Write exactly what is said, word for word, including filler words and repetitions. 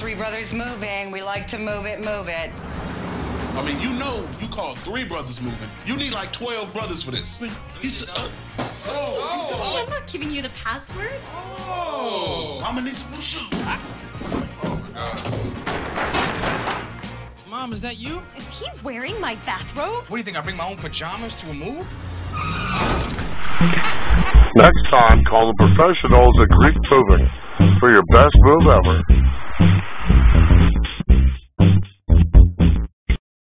Three brothers moving. We like to move it, move it. I mean, you know you call three brothers moving. You need like twelve brothers for this. He's, uh, oh, oh, oh, I'm not giving you the password. Oh, Mama needs a new shoe. Oh, my God. Mom, is that you? Is he wearing my bathrobe? What do you think, I bring my own pajamas to a move? Next time, call the professionals at Greek Moving for your best move ever.